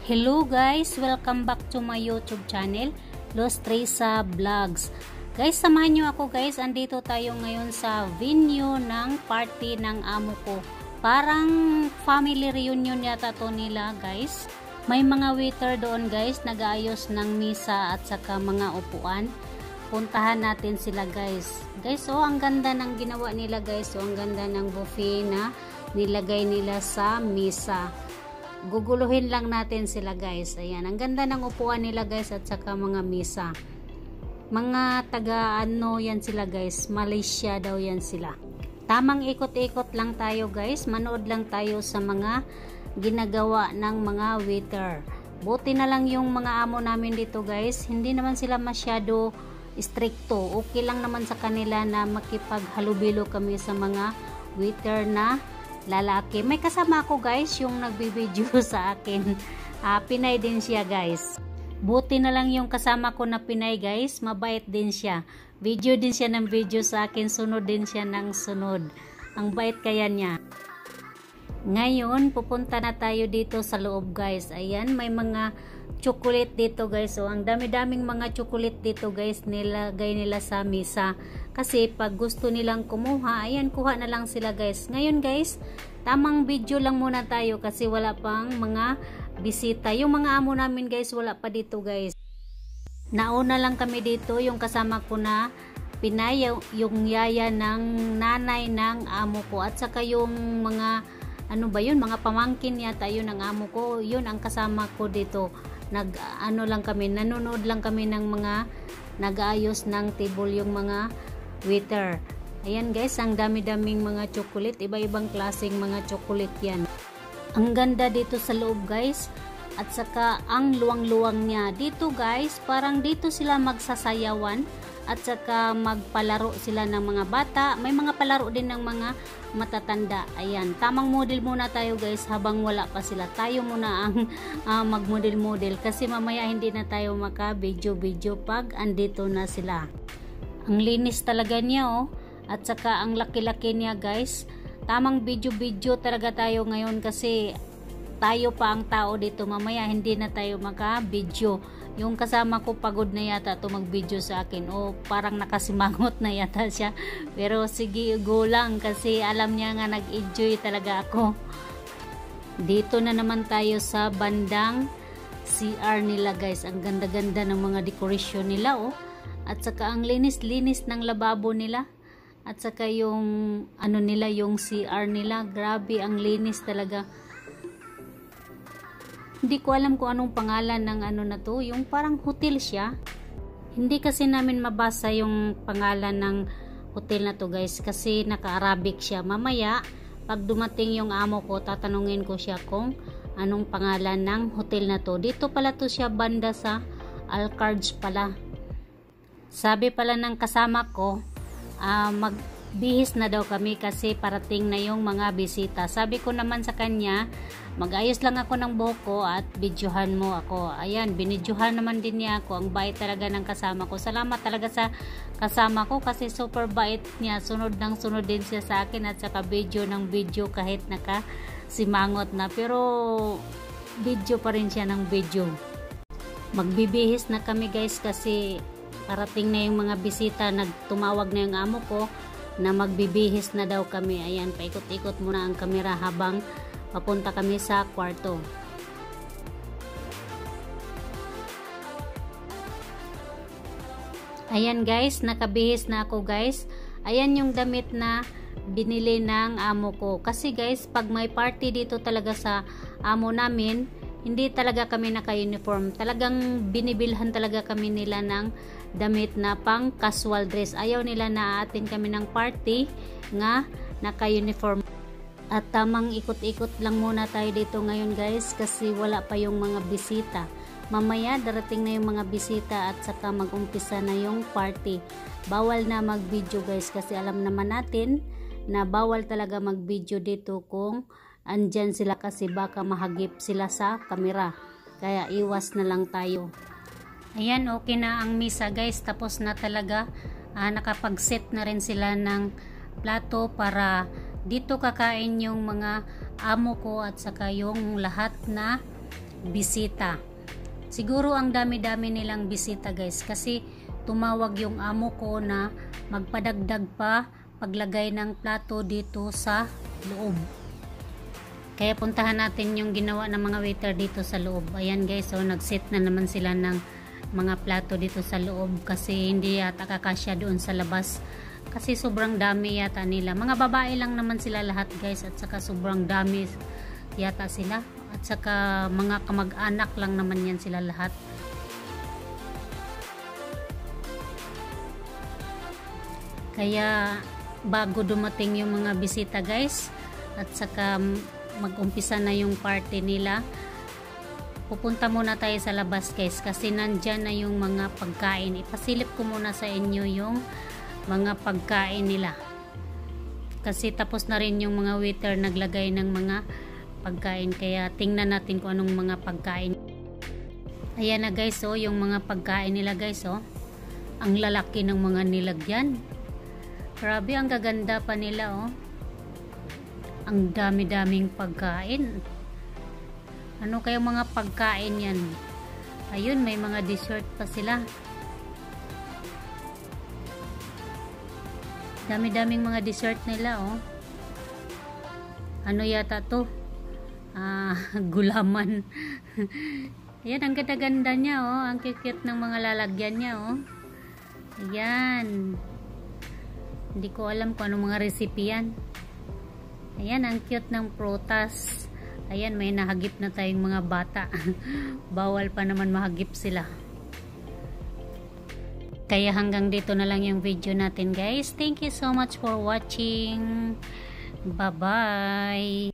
Hello guys! Welcome back to my YouTube channel, Los Tresa Vlogs. Guys, samahan nyo ako guys. Andito tayo ngayon sa venue ng party ng amo ko. Parang family reunion yata to nila guys. May mga waiter doon guys, nag-aayos ng misa at saka mga upuan. Puntahan natin sila guys. Guys, oh, ang ganda ng ginawa nila guys. Oh, ang ganda ng buffet na nilagay nila sa misa. Guguluhin lang natin sila guys. Ayan, ang ganda ng upuan nila guys at saka mga misa. Mga taga ano yan sila guys, Malaysia daw yan sila. Tamang ikot-ikot lang tayo guys, manood lang tayo sa mga ginagawa ng mga waiter. Buti na lang yung mga amo namin dito guys, hindi naman sila masyado stricto. Okay lang naman sa kanila na makipaghalubilo kami sa mga waiter na lalaki. May kasama ako guys yung nagbibideo sa akin. Pinay din siya guys. Buti na lang yung kasama ko na Pinay guys, mabait din siya. Video din siya ng video sa akin, sunod din siya ng sunod. Ang bait kaya niya. Ngayon, pupunta na tayo dito sa loob guys. Ayan, may mga chocolate dito guys. So, ang dami-daming mga chocolate dito guys, nilagay nila sa misa. Kasi pag gusto nilang kumuha, ayan, kuha na lang sila guys. Ngayon guys, tamang video lang muna tayo kasi wala pang mga bisita. Yung mga amo namin guys, wala pa dito guys. Nauna lang kami dito, yung kasama ko na Pinay, yung yaya ng nanay ng amo ko. At saka yung mga, ano ba yun, mga pamangkin yata yun ng amo ko. Yun ang kasama ko dito. Nanonood lang kami ng mga nag-aayos ng table yung mga waiter. Ayan guys, ang dami-daming mga chocolate, iba-ibang klaseng mga chocolate yan. Ang ganda dito sa loob guys, at saka ang luwang-luwang niya. Dito guys, parang dito sila magsasayawan at saka magpalaro sila ng mga bata. May mga palaro din ng mga matatanda. Ayan, tamang model muna tayo guys habang wala pa sila. Tayo muna ang mag-model-model kasi mamaya hindi na tayo maka-video-video pag andito na sila. Ang linis talaga niya oh. At saka ang laki-laki niya guys. Tamang video-video talaga tayo ngayon kasi tayo pa ang tao dito. Mamaya hindi na tayo maka-video. Yung kasama ko pagod na yata to mag-video sa akin. O parang nakasimangot na yata siya. Pero sige, go lang kasi alam niya nga nag-enjoy talaga ako. Dito na naman tayo sa bandang CR nila guys. Ang ganda-ganda ng mga decoration nila oh. At saka ang linis-linis ng lababo nila. At saka yung ano nila, yung CR nila. Grabe, ang linis talaga. Hindi ko alam kung anong pangalan ng ano na to. Yung parang hotel siya. Hindi kasi namin mabasa yung pangalan ng hotel na to guys. Kasi naka-Arabic siya. Mamaya, pag dumating yung amo ko, tatanungin ko siya kung anong pangalan ng hotel na to. Dito pala to siya banda sa Alcards pala. Sabi pala ng kasama ko, magbihis na daw kami kasi parating na yung mga bisita. Sabi ko naman sa kanya, mag-ayos lang ako ng buhok ko at videohan mo ako. Ayan, binidyohan naman din niya ako. Ang bait talaga ng kasama ko. Salamat talaga sa kasama ko kasi super bait niya. Sunod ng sunod din siya sa akin at saka video ng video kahit nakasimangot na. Pero video pa rin siya ng video. Magbibihis na kami guys kasi parating na yung mga bisita. Nagtumawag na yung amo ko na magbibihis na daw kami. Ayan, paikot-ikot muna ang kamera habang papunta kami sa kwarto. Ayan guys, nakabihis na ako guys. Ayan yung damit na binili ng amo ko. Kasi guys, pag may party dito talaga sa amo namin, hindi talaga kami naka-uniform. Talagang binibilhan talaga kami nila ng damit na pang casual dress. Ayaw nila na atin kami ng party nga naka-uniform. At tamang ikot-ikot lang muna tayo dito ngayon guys kasi wala pa yung mga bisita. Mamaya darating na yung mga bisita at saka mag-umpisa na yung party. Bawal na mag-video guys kasi alam naman natin na bawal talaga mag-video dito kung andyan sila kasi baka mahagip sila sa kamera. Kaya iwas na lang tayo. Ayan, okay na ang misa guys. Tapos na talaga. Nakapag-set na rin sila ng plato para dito kakain yung mga amo ko at saka yung lahat na bisita. Siguro ang dami-dami nilang bisita guys, kasi tumawag yung amo ko na magpadagdag pa paglagay ng plato dito sa loob. Kaya puntahan natin yung ginawa ng mga waiter dito sa loob. Ayan guys, so nag-set na naman sila ng mga plato dito sa loob kasi hindi yata kakasya doon sa labas. Kasi sobrang dami yata nila. Mga babae lang naman sila lahat guys, at saka sobrang dami yata sila. At saka mga kamag-anak lang naman yan sila lahat. Kaya bago dumating yung mga bisita guys, at saka mag-umpisa na yung party nila, pupunta muna tayo sa labas guys, kasi nandyan na yung mga pagkain. Ipasilip ko muna sa inyo yung mga pagkain nila, kasi tapos na rin yung mga waiter naglagay ng mga pagkain, kaya tingnan natin kung anong mga pagkain. Ayan na guys, oh, yung mga pagkain nila guys, oh. Ang lalaki ng mga nilagyan, grabe, ang gaganda pa nila, oh. Ang dami-daming pagkain. Ano kayong mga pagkain yan? Ayun, may mga dessert pa sila. Dami-daming mga dessert nila, oh. Ano yata to? Gulaman. Ayan, ang ganda-ganda niya, oh. Ang cute ng mga lalagyan niya, oh. Ayan. Hindi ko alam kung anong mga recipe yan. Ayan, ang cute ng prutas. Ayan, may nahagip na tayong mga bata. Bawal pa naman mahagip sila. Kaya hanggang dito na lang yung video natin guys. Thank you so much for watching. Bye-bye.